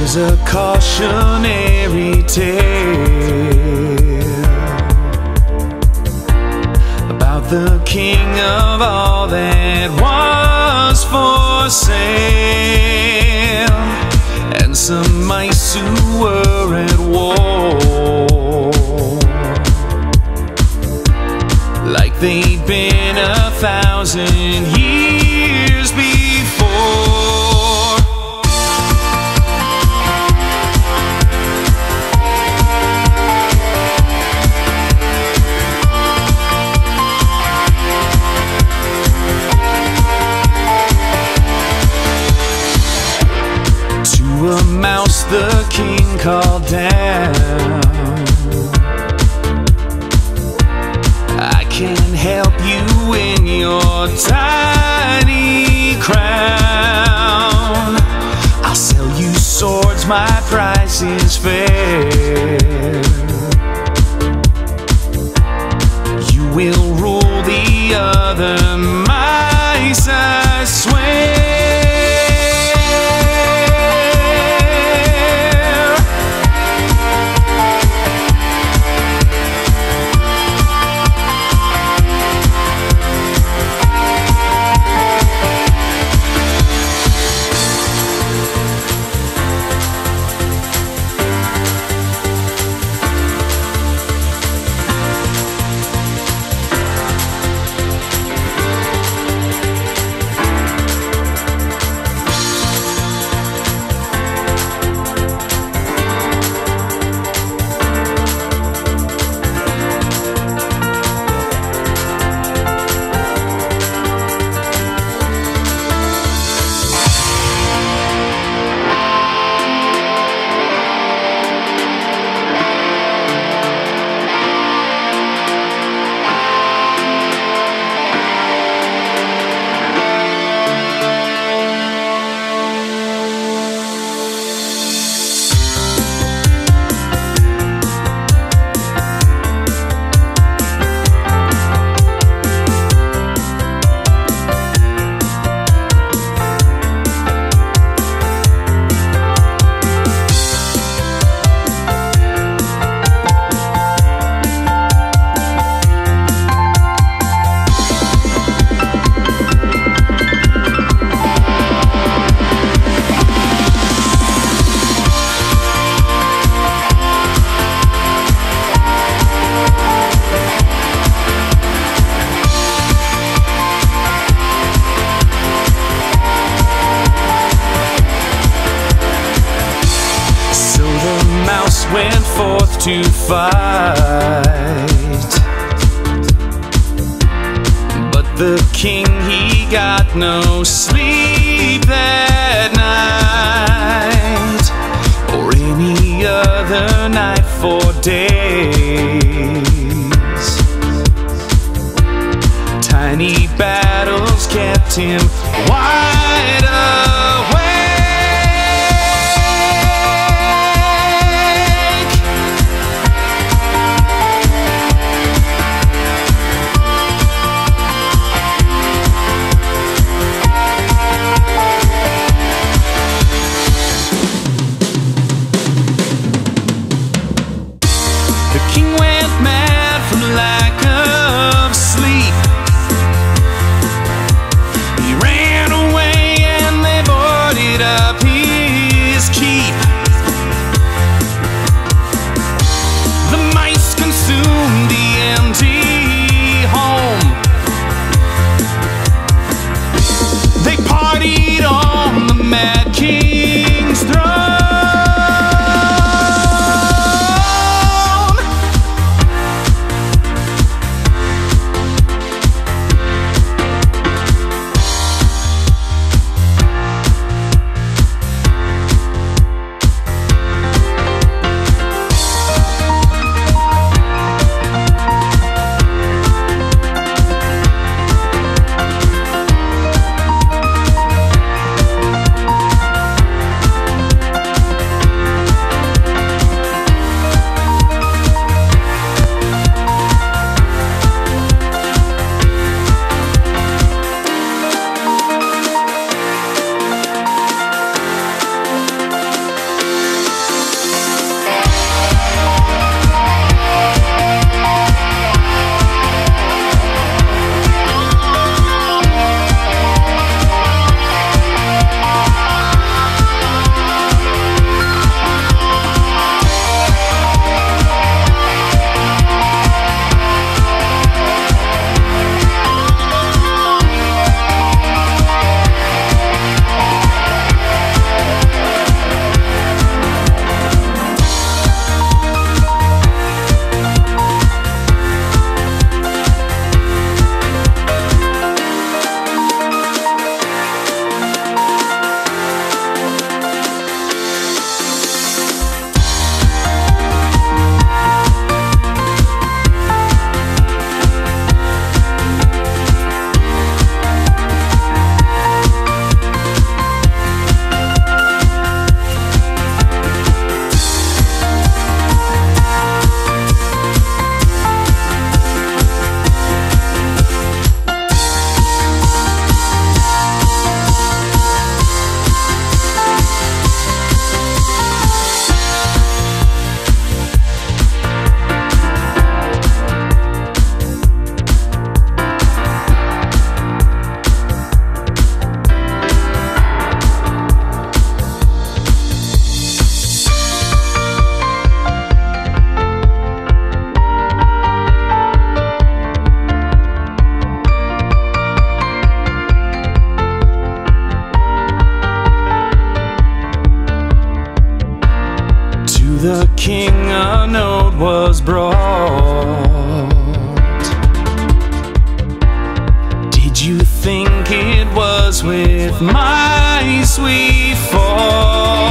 Here's a cautionary tale about the king of all that was for sale, and some mice who were at war, like they'd been 1,000 years before. To a mouse the king called down, I can help you in your tiny crown. I'll sell you swords, my price is fair. You will rule the other mice, I swear. Went forth to fight, but the king, he got no sleep that night, or any other night for days. Tiny battles kept him wide awake. The king went mad from lack of sleep. He ran the king a note was brought. Did you think it was with my sweet fault?